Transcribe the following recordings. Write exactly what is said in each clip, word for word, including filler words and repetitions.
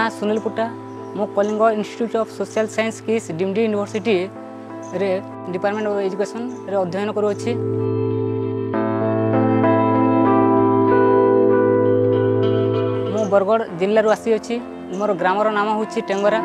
ना सुनील पुट्टा मु Kalinga institute of social science KISS deemed university रे डिपार्टमेंट ऑफ एजुकेशन रे अध्ययन करूछि। मु बरगढ़ जिल्ला आसी अछि। मोर ग्रामर नाम होछि टेंगरा।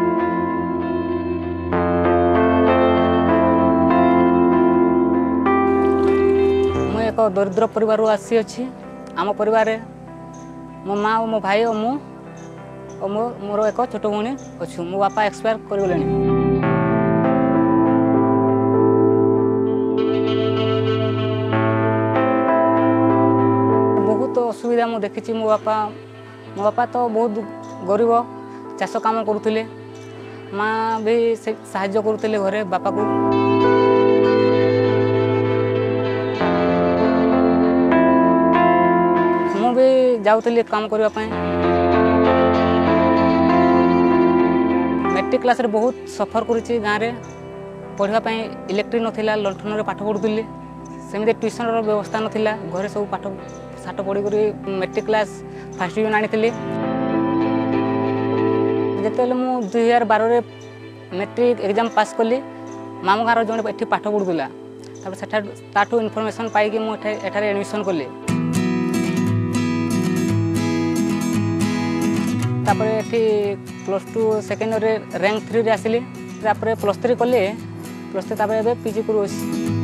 मु एक दरिद्र परिवार आसी अछि। आम परिवार मो माँ और मो भाई और मु और मो मोर एक छोट भौणी अच्छु। मो बापा एक्सपायर कर गले। बहुत असुविधा मु देखी। मो बापा मो बापा तो बहुत गरीब चाष काम करुले। माँ भी साहाय्य करुले घरे बापा को। मु भी जाऊली काम करने। मैट्रिक क्लास रे बहुत सफर करुच्ची। गाँव में पढ़ापी इलेक्ट्रिक नाला लंठन में पाठ पढ़ुली। सेमती ट्यूशन व्यवस्था नाला। घरे सब पाठ साठ पढ़ी कर मैट्रिक क्लास फास्ट डिविजन आनी। जिते मु दुई हजार बार मैट्रिक एग्जाम पास कली। मामू गाँव जड़े ये पाठ पढ़ुला। ताठू इनफर्मेशन पाई मुझे एडमिशन कली। तापर एठी plus two second year rank three रे आसिली। तापर प्लस थ्री कली। प्लस थ्री तापर एबे पीजी करूछि।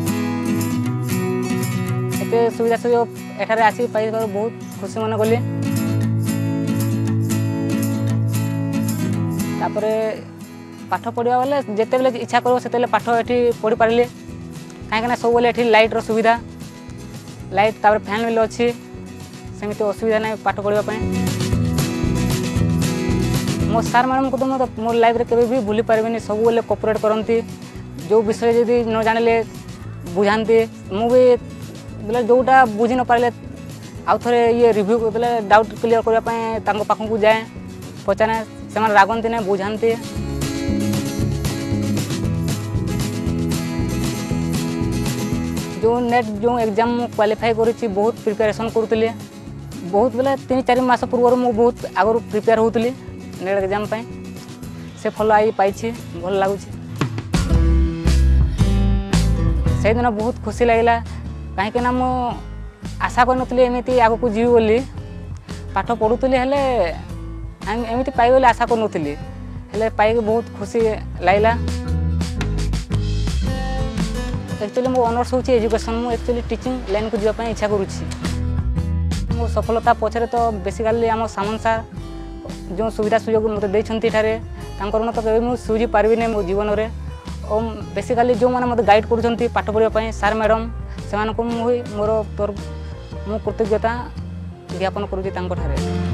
एते सुविधा सुयोग एठारे आसी पाई बहुत खुशी मन कली। तापर पाठ पढ़िया बेले जेते बेले इच्छा करो सेते बेले पाठ एठी पढ़ी पारिले। काहे ना सब बेले एठी लाइट रो सुविधा। लाइट तापर फैन भी अछि। सेमिति असुविधा नै पाठ पढ़िया पई। मो सार मैडम को तो मो मो लाइफ रे केबे भी भूली पारबेनी। सब बेले कोऑपरेट करंती। जो विषय जदी न जानिले बुझांती। मु भी बेले जोटा बुझी न पारले आउ थरे ये रिव्यू बेले डाउट क्लियर करबा पय तांको पाखन को जाए पचाने। सेमान रागंती ने बुझांती। जो नेट जो एग्जाम क्वालिफाई करूची बहुत प्रिपरेशन करूतले। बहुत बेले तीन चार मास पूर्व मु बहुत आगर प्रिपेयर होतली नेट एग्जाम पाई। से फल आई पाई भल लगुच। से दिन बहुत खुशी लगे। कहीं मु आशा कर एमती आग को जीवी बोली। पाठ पढ़ुली हेले एमती पाई आशा करूली। हेले पाई बहुत खुशी लगे। एक्चुअली मो ऑनर्स होची एजुकेशन। मु एक्चुअली टीचिंग लाइन को जावाई इच्छा करुच्ची। मो सफलता पछरे तो बेसिकली आम सामन सार जो सुविधा सुयोग मत देते तो कभी मुझे सुझी पार्बी नहीं मो जीवन में। और बेसिकली जो मैंने मत गाइड कर पाठ पढ़ापी सार मैडम से मोर तौर मु कृतज्ञता ज्ञापन करुँच।